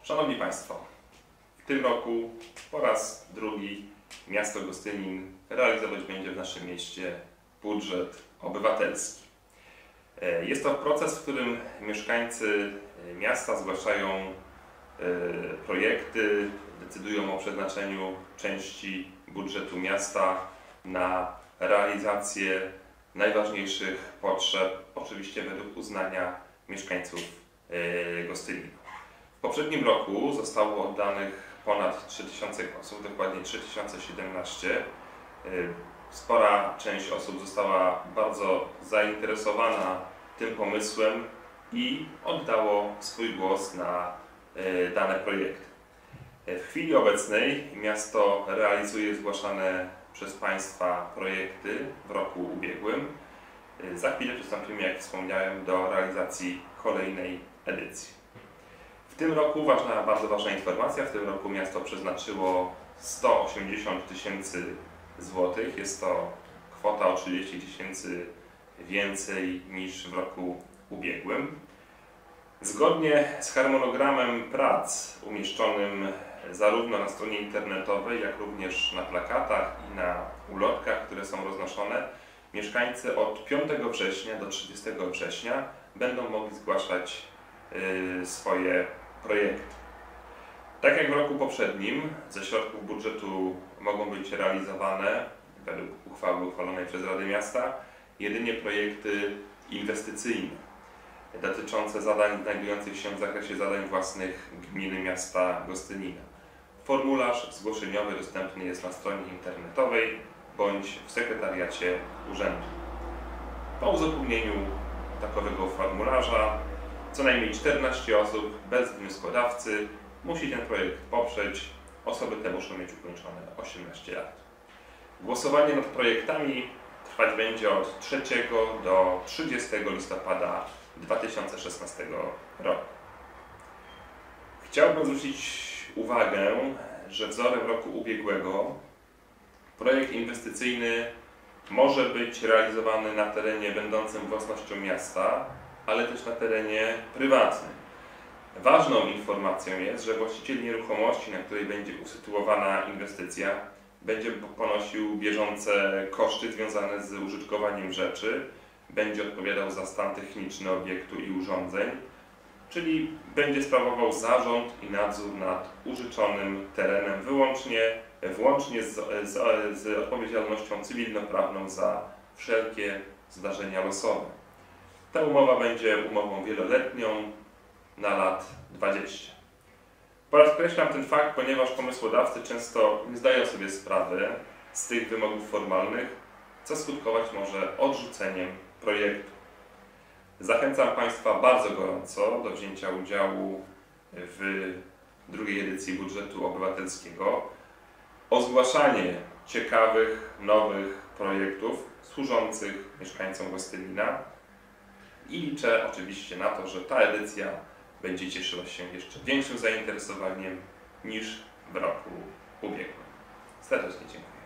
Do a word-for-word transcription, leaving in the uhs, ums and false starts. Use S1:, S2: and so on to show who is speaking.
S1: Szanowni Państwo, w tym roku po raz drugi miasto Gostynin realizować będzie w naszym mieście budżet obywatelski. Jest to proces, w którym mieszkańcy miasta zgłaszają projekty, decydują o przeznaczeniu części budżetu miasta na realizację najważniejszych potrzeb, oczywiście według uznania mieszkańców Gostynina. W poprzednim roku zostało oddanych ponad trzy tysiące głosów, dokładnie trzy tysiące siedemnaście. Spora część osób została bardzo zainteresowana tym pomysłem i oddało swój głos na dane projekty. W chwili obecnej miasto realizuje zgłaszane przez Państwa projekty w roku ubiegłym. Za chwilę przystąpimy, jak wspomniałem, do realizacji kolejnej edycji. W tym roku ważna, bardzo ważna informacja, w tym roku miasto przeznaczyło sto osiemdziesiąt tysięcy złotych. Jest to kwota o trzydzieści tysięcy więcej niż w roku ubiegłym. Zgodnie z harmonogramem prac umieszczonym zarówno na stronie internetowej, jak również na plakatach i na ulotkach, które są roznoszone, mieszkańcy od piątego września do trzydziestego września będą mogli zgłaszać y, swoje projekty. Tak jak w roku poprzednim, ze środków budżetu mogą być realizowane, według uchwały uchwalonej przez Radę Miasta, jedynie projekty inwestycyjne dotyczące zadań znajdujących się w zakresie zadań własnych gminy miasta Gostynina. Formularz zgłoszeniowy dostępny jest na stronie internetowej bądź w sekretariacie urzędu. Po uzupełnieniu takowego formularza co najmniej czternaście osób bez wnioskodawcy musi ten projekt poprzeć. Osoby te muszą mieć ukończone osiemnaście lat. Głosowanie nad projektami trwać będzie od trzeciego do trzydziestego listopada dwa tysiące szesnastego roku. Chciałbym zwrócić uwagę, że wzorem roku ubiegłego projekt inwestycyjny może być realizowany na terenie będącym własnością miasta, ale też na terenie prywatnym. Ważną informacją jest, że właściciel nieruchomości, na której będzie usytuowana inwestycja, będzie ponosił bieżące koszty związane z użytkowaniem rzeczy, będzie odpowiadał za stan techniczny obiektu i urządzeń, czyli będzie sprawował zarząd i nadzór nad użyczonym terenem wyłącznie, włącznie z, z, z odpowiedzialnością cywilnoprawną za wszelkie zdarzenia losowe. Ta umowa będzie umową wieloletnią na lat dwadzieścia. Podkreślam ten fakt, ponieważ pomysłodawcy często nie zdają sobie sprawy z tych wymogów formalnych, co skutkować może odrzuceniem projektu. Zachęcam Państwa bardzo gorąco do wzięcia udziału w drugiej edycji budżetu obywatelskiego, o zgłaszanie ciekawych, nowych projektów służących mieszkańcom Gostynina i liczę oczywiście na to, że ta edycja będzie cieszyła się jeszcze większym zainteresowaniem niż w roku ubiegłym. Serdecznie dziękuję.